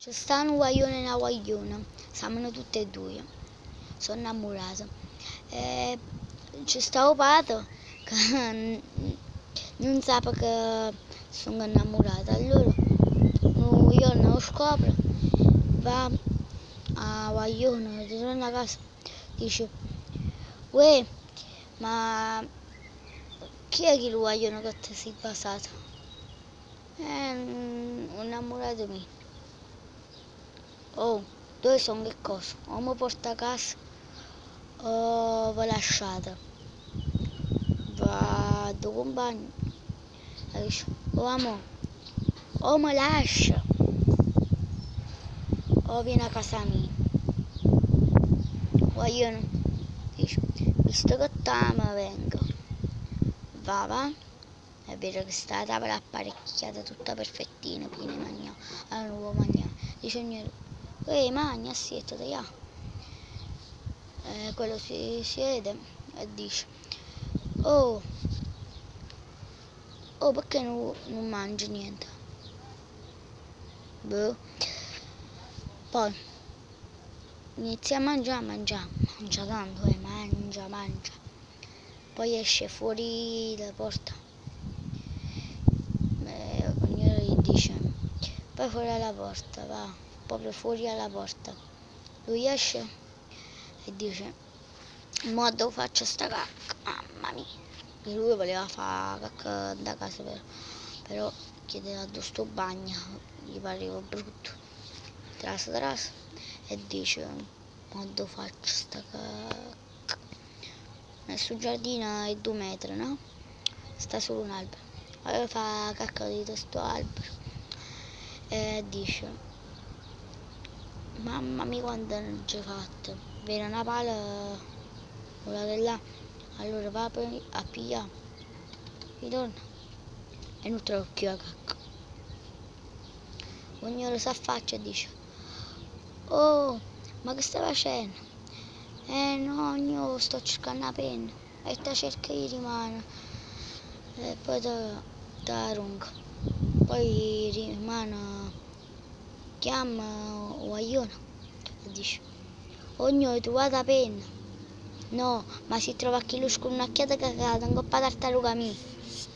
C'è sta un guaglione e una guagliona, siamo tutte e due, sono innamorata. C'è sta un padre che non sa che sono innamorata, allora io non lo scopro, va a guaglione, ritorna a casa, dice, uè, ma chi è che lo guaglione che ti sei basato? Un innamorato mio. Oh, dove sono che cosa? O mi porta a casa o vi lasciate. Vado con bagno. E dice, oh amore, o mi lascia o vieni a casa mia. Vogliono, dice, visto che t'amo vengo. Va. È vero che sta la tavola apparecchiata tutta perfettina, piena di mangiare. Allora non vuoi mangiare. Dice ognuno, mangia, assietta, ja. Quello si siede e dice, oh, perché non mangi niente? Boh. Poi inizia a mangiare, mangia tanto, mangia. Poi esce fuori dalla porta. Ognuno gli dice, vai fuori alla porta, va, proprio fuori alla porta. Lui esce e dice, mo dove faccio sta cacca, mamma mia. E lui voleva fare cacca da casa però chiedeva dove sto bagno, gli pareva brutto. Tras e dice, mo dove faccio sta cacca. Nel suo giardino è 2 metri, no? Sta solo un albero. Allora fa cacca di questo albero e dice, mamma mia quanto non c'è fatto. Viene una pala, quella di là, allora va a pigliare, ritorna e non trova più la cacca. Ognuno si affaccia e dice, oh, ma che stai facendo? No, io sto cercando la penna e te cerca di rimane e poi te runga. Poi rimane, chiama guaglione e dice, ognuno trovato la penna? No, ma si trova chi lo con un'occhiata cagata, un po' tartaruga mia.